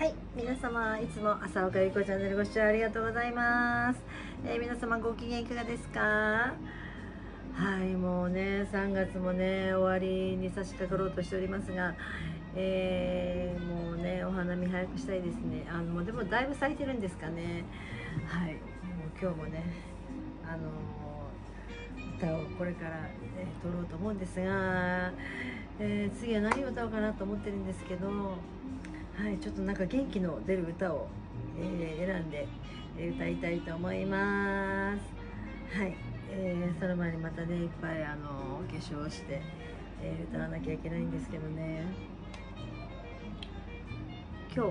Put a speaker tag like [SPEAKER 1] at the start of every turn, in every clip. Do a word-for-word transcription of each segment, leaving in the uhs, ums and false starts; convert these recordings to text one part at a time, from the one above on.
[SPEAKER 1] はい、皆様いつも朝岡ゆこチャンネルご視聴ありがとうございます。えー、皆様ご機嫌いかがですか？はい、もうねさんがつもね終わりに差し掛かろうとしておりますが、えー、もうねお花見早くしたいですね。あのでもだいぶ咲いてるんですかね。はい、もう今日もねあの歌をこれから、えー、撮ろうと思うんですが、えー、次は何を歌おうかなと思ってるんですけど、はい、ちょっとなんか元気の出る歌を、えー、選んで、えー、歌いたいと思います。はい、えー、その前にまたねいっぱいあのお化粧して、えー、歌わなきゃいけないんですけどね。今日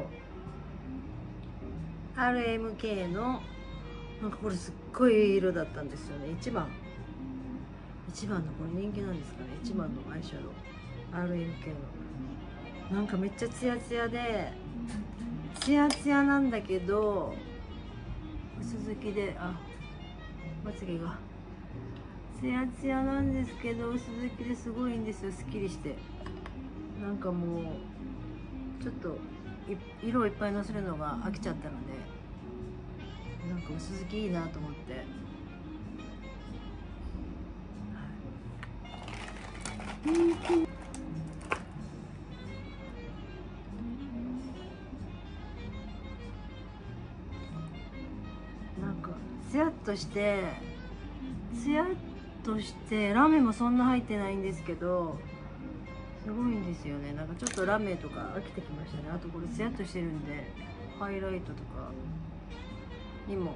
[SPEAKER 1] アールエムケー のなんかこれすっごいいい色だったんですよね。いちばんいちばんのこれ人気なんですかね。いちばんのアイシャドウ アールエムケー のなんかめっちゃツヤツヤでツヤツヤなんだけど薄付きで、あまつげがツヤツヤなんですけど薄付きですごいんですよ。すっきりしてなんかもうちょっと色をいっぱいのせるのが飽きちゃったので、なんか薄付きいいなと思って、はい、なんかツヤっとしてツヤっとしてラメもそんな入ってないんですけどすごいんですよね。なんかちょっとラメとか飽きてきましたね。あとこれツヤっとしてるんでハイライトとかにも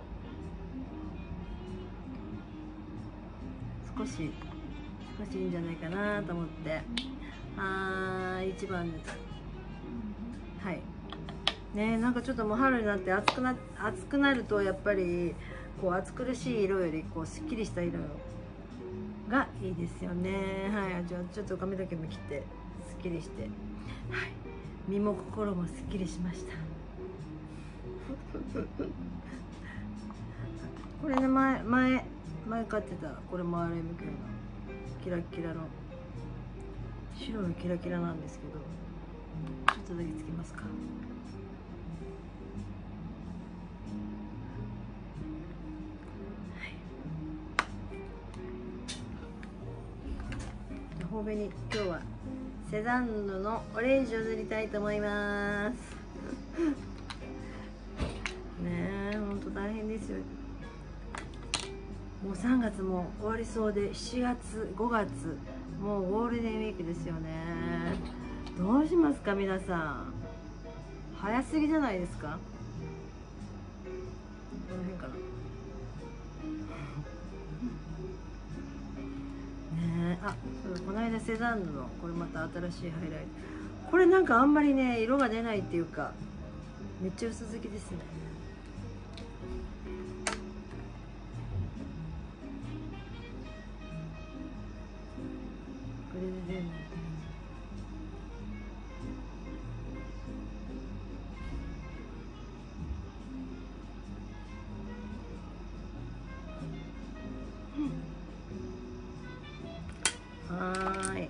[SPEAKER 1] 少し少しいいんじゃないかなと思って、あー一番です。はいね、なんかちょっともう春になって暑くな暑くなるとやっぱりこう暑苦しい色よりこうすっきりした色がいいですよね。はい、じゃあちょっと髪の毛も切ってすっきりして、はい、身も心もすっきりしました。これね前前前買ってたこれも アールエムケー のキラキラの白のキラキラなんですけど、ちょっとだけつけますか。頬紅に今日はセザンヌのオレンジを塗りたいと思います。ねえ、ほんと大変ですよ。もうさんがつも終わりそうで、しちがつごがつもうゴールデンウィークですよね。どうしますか皆さん。早すぎじゃないですか。この辺かな。ねえ、あ、この間セザンヌのこれまた新しいハイライト、これなんかあんまりね色が出ないっていうかめっちゃ薄付きですね。これで全部はーい。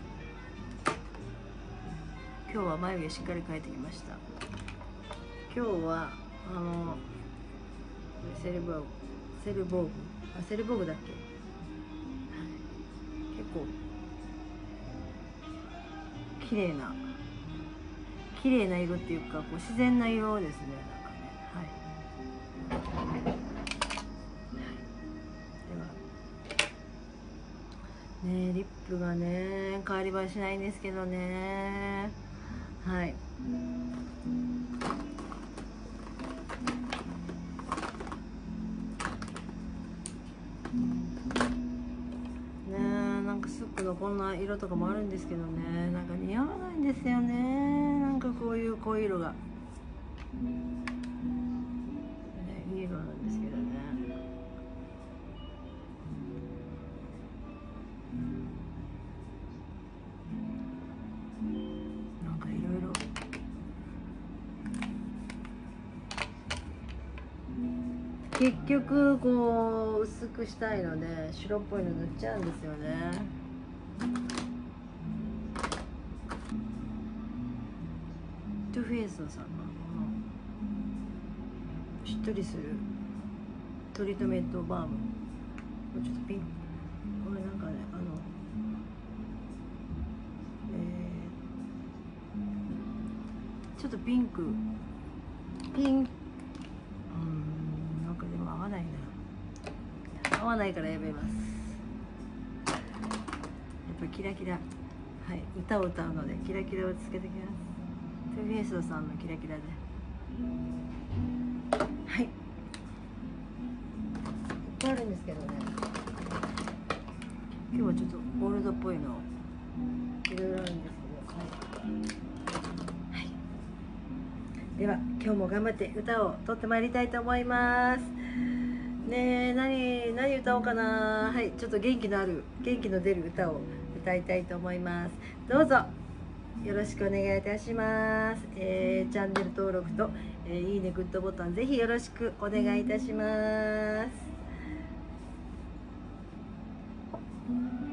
[SPEAKER 1] 今日は眉毛しっかり描いてきました。今日はあのセルボーグセルボーグあセルボーグだっけ、結構綺麗な綺麗な色っていうかこう自然な色ですね。なんかね、はい、ではねリップがね変わり映えしないんですけどね。はい、なんかスープのこんな色とかもあるんですけどね、なんか似合わないんですよね。なんかこういう濃い色が、ね、いい色なんですけどね。なんかいろいろ結局こう薄くしたいので白っぽいの塗っちゃうんですよね。トゥフェイエストさんのしっとりするトリートメントバーム、ちょっとピンク、これなんかね、あのえー、ちょっとピンクピンうんなんかでも合わないな、合わないからやめます。やっぱキラキラ、はい、歌を歌うのでキラキラをつけてきます。トゥーフェイストさんのキラキラで、はい、いっぱいあるんですけどね、今日はちょっとゴールドっぽいのいろいろあるんですけど、はい、はい、では今日も頑張って歌を取ってまいりたいと思いますね。え何何歌おうかな。はい、ちょっと元気のある元気の出る歌を歌いたいと思います。どうぞよろしくお願いいたします。えー、チャンネル登録と、えー、いいねグッドボタンぜひよろしくお願いいたします。